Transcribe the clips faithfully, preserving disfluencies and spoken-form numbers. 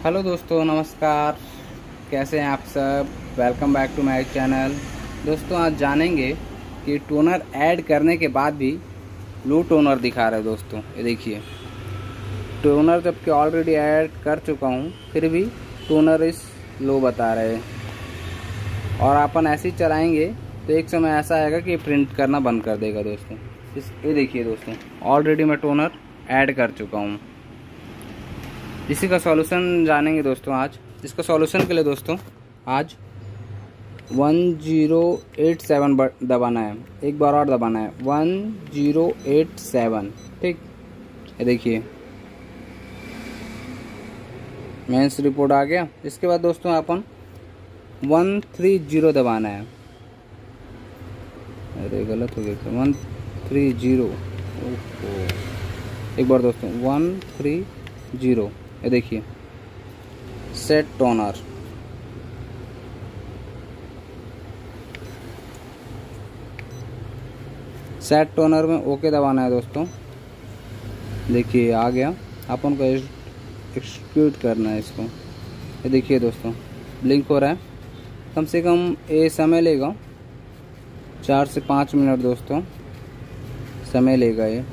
Hello दोस्तों, नमस्कार। कैसे हैं आप सब? Welcome back to my channel. दोस्तों आज जानेंगे कि टोनर ऐड करने के बाद भी लो टोनर दिखा रहा है। दोस्तों ये देखिए, टोनर जबकि ऑलरेडी ऐड कर चुका हूं, फिर भी टोनर इस लो बता रहे हैं। और अपन ऐसे ही चलाएंगे तो एक समय ऐसा आएगा कि प्रिंट करना बंद कर देगा। दोस्तों इस ये देखिए दोस्तों, ऑलरेडी मैं टोनर ऐड कर चुका हूँ। इसी का सॉल्यूशन जानेंगे दोस्तों आज। इसका सॉल्यूशन के लिए दोस्तों आज वन ज़ीरो एट सेवन दबाना है। एक बार और दबाना है, वन ज़ीरो एट सेवन। ठीक, ये देखिए मेंस रिपोर्ट आ गया। इसके बाद दोस्तों अपन वन थ्री ज़ीरो दबाना है। अरे गलत हो गया, वन थ्री ज़ीरो। एक बार दोस्तों वन थ्री ज़ीरो, ये देखिए सेट टोनर। सेट टोनर में ओके दबाना है दोस्तों। देखिए आ गया, अपन को एक्सक्यूट करना है इसको। ये देखिए दोस्तों ब्लिंक हो रहा है। कम से कम ये समय लेगा चार से पाँच मिनट दोस्तों, समय लेगा ये।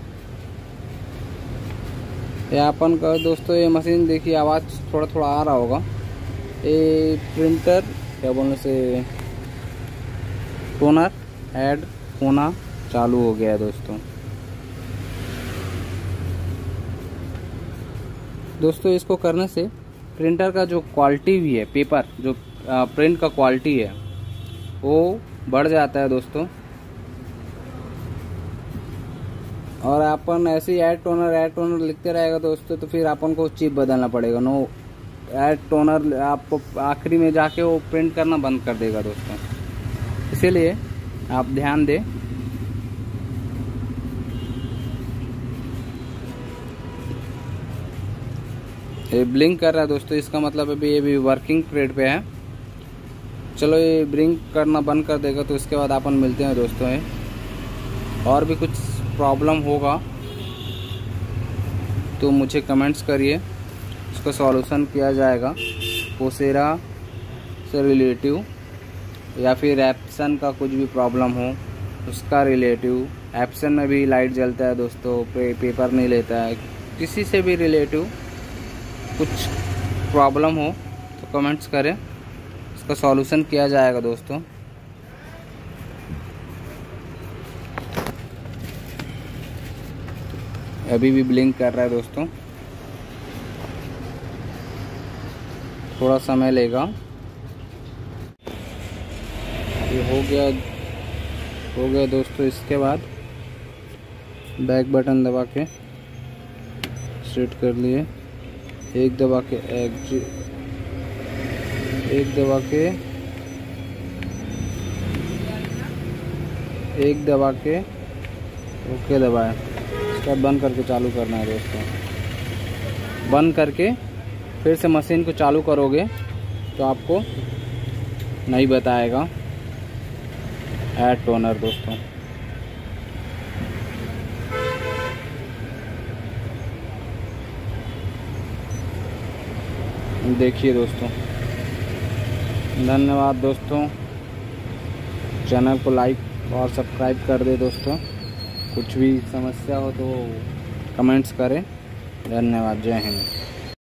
ये अपन का दोस्तों ये मशीन देखिए, आवाज़ थोड़ा थोड़ा आ रहा होगा। ये प्रिंटर क्या बोलने से टोनर ऐड होना चालू हो गया है दोस्तों। दोस्तों इसको करने से प्रिंटर का जो क्वालिटी भी है, पेपर जो प्रिंट का क्वालिटी है वो बढ़ जाता है दोस्तों। और अपन ऐसे ही ऐड टोनर ऐड टोनर लिखते रहेगा दोस्तों, तो फिर अपन को चिप बदलना पड़ेगा। नो ऐड टोनर आपको आखिरी में जाके वो प्रिंट करना बंद कर देगा दोस्तों। इसीलिए आप ध्यान दें। ये ब्लिंक कर रहा है दोस्तों, इसका मतलब अभी ये भी वर्किंग पीरियड पे है। चलो ये ब्लिंक करना बंद कर देगा तो इसके बाद अपन मिलते हैं दोस्तों। ये और भी कुछ प्रॉब्लम होगा तो मुझे कमेंट्स करिए, उसका सॉल्यूशन किया जाएगा। पोसेरा से रिलेटिव या फिर एप्सन का कुछ भी प्रॉब्लम हो उसका रिलेटिव। एप्सन में भी लाइट जलता है दोस्तों, पे, पेपर नहीं लेता है। किसी से भी रिलेटिव कुछ प्रॉब्लम हो तो कमेंट्स करें, इसका सॉल्यूशन किया जाएगा दोस्तों। अभी भी ब्लिंक कर रहा है दोस्तों, थोड़ा समय लेगा। ये हो गया हो गया दोस्तों। इसके बाद बैक बटन दबा के सेट कर लिए। एक दबा के एग्जिट, एक दबा के एक दबा के ओके दबाया। इसका बंद करके चालू करना है दोस्तों। बंद करके फिर से मशीन को चालू करोगे तो आपको नहीं बताएगा ऐड टोनर दोस्तों। देखिए दोस्तों, धन्यवाद दोस्तों। चैनल को लाइक और सब्सक्राइब कर दे दोस्तों। कुछ भी समस्या हो तो कमेंट्स करें। धन्यवाद। जय हिंद।